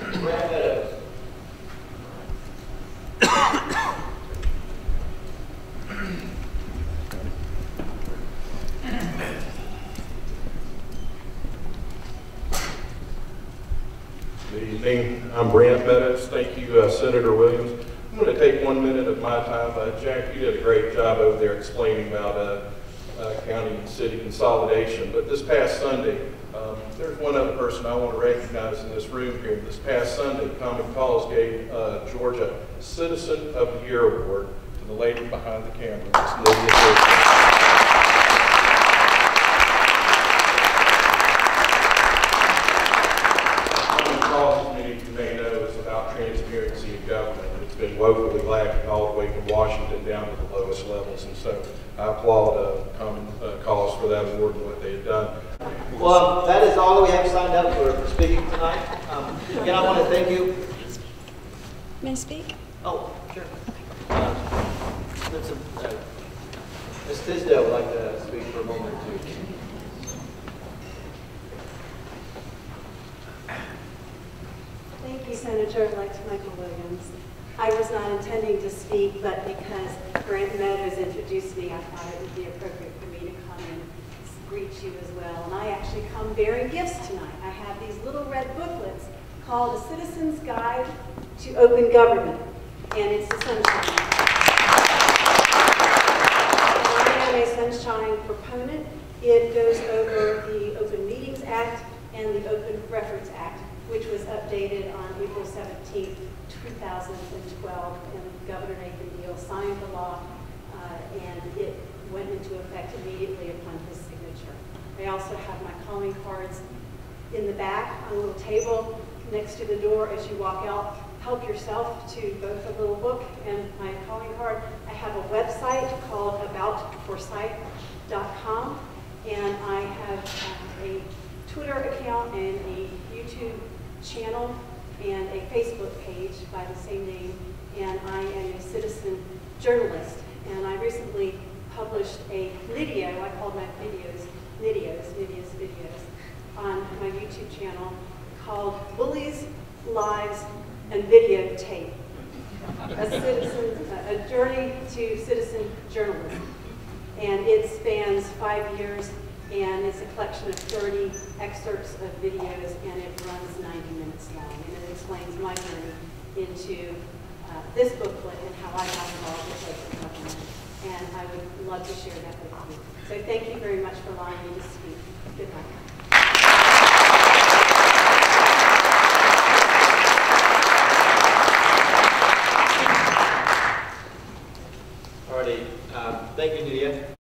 Brant Meadows. Good evening. I'm Brant Meadows. Thank you, Senator Williams. I'm going to take 1 minute of my time. Jack, you did a great job over there explaining about county and city consolidation. But this past Sunday, there's one other person I want to recognize in this room here. This past Sunday, Cumming gave Georgia Citizen of the Year Award to the lady behind the camera, Miss Nydia Tisdale. Transparency in government. It's been woefully lacking all the way from Washington down to the lowest levels, and so I applaud Common Cause for that award and what they have done. Well, that is all that we have signed up for speaking tonight. Again, I want to thank you. May I speak? Oh, sure. Ms. Tisdale would like to speak for a moment or two. Thank you, Senator-elect Michael Williams. I was not intending to speak, but because Brant Meadows introduced me, I thought it would be appropriate for me to come and greet you as well. And I actually come bearing gifts tonight. I have these little red booklets called A Citizen's Guide to Open Government, and it's the Sunshine Act. I am a Sunshine proponent. It goes over the Open Meetings Act and the Open Records Act, which was updated on April 17, 2012, and Governor Nathan Deal signed the law, and it went into effect immediately upon his signature. I also have my calling cards in the back on a little table next to the door as you walk out. Help yourself to both a little book and my calling card. I have a website called aboutforsyth.com, and I have a Twitter account and a YouTube channel and a Facebook page by the same name, and I am a citizen journalist. And I recently published a video, I called my videos videos, on my YouTube channel called Bullies, Lives, and Videotape, a journey to citizen journalism. And it spans 5 years, and it's a collection of 30 excerpts of videos, and it runs 90 minutes long. And it explains my journey into this booklet and how I got involved with local government. And I would love to share that with you. So thank you very much for allowing me to speak. Good night. Alrighty, thank you, Nydia.